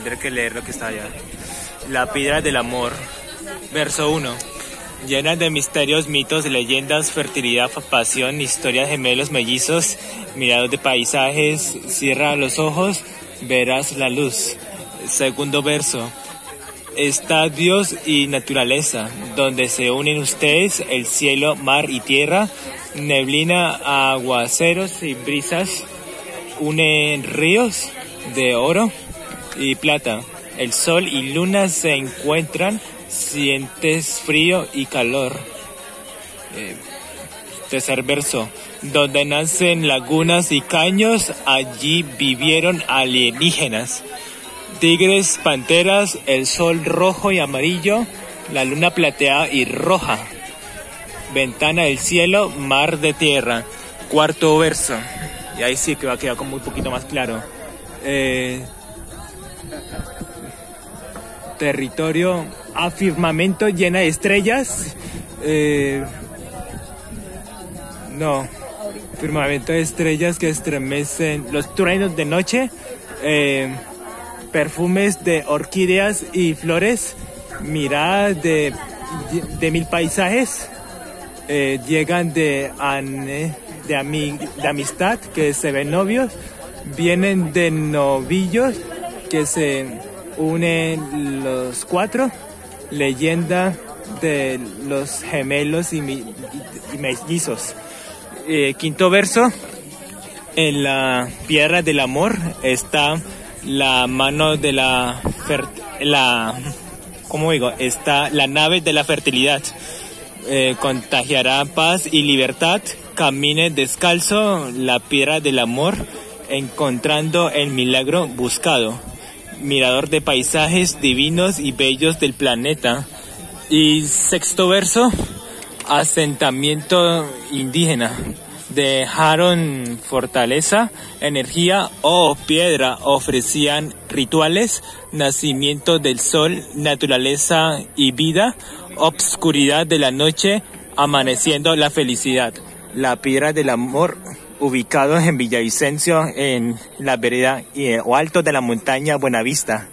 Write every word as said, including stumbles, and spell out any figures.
tendré que leer lo que está allá. La piedra del amor. Verso uno. Llena de misterios, mitos, leyendas, fertilidad, pasión, historias, gemelos, mellizos, mirados de paisajes, cierra los ojos, verás la luz. Segundo verso. Está Dios y naturaleza, donde se unen ustedes, el cielo, mar y tierra, neblina, aguaceros y brisas, unen ríos de oro y plata. El sol y luna se encuentran, sientes frío y calor. Eh, tercer verso. Donde nacen lagunas y caños, allí vivieron alienígenas. Tigres, panteras, el sol rojo y amarillo, la luna plateada y roja. Ventana del cielo, mar de tierra. Cuarto verso. Y ahí sí que va a quedar como un poquito más claro. Eh, territorio, afirmamento llena de estrellas. Eh, no. Firmamento de estrellas que estremecen los truenos de noche. Eh, perfumes de orquídeas y flores, miradas de, de mil paisajes, eh, llegan de, ane, de, ami, de amistad que se ven novios, vienen de novillos que se unen los cuatro, leyenda de los gemelos y, y, y mellizos. Eh, quinto verso. En la piedra del amor está la mano de la, la ¿cómo digo? Está la nave de la fertilidad. Eh, contagiará paz y libertad. Camine descalzo la piedra del amor, encontrando el milagro buscado. Mirador de paisajes divinos y bellos del planeta. Y sexto verso, asentamiento indígena. Dejaron fortaleza, energía o piedra, ofrecían rituales, nacimiento del sol, naturaleza y vida, obscuridad de la noche, amaneciendo la felicidad. La piedra del amor, ubicado en Villavicencio, en la vereda o alto de la montaña Buenavista.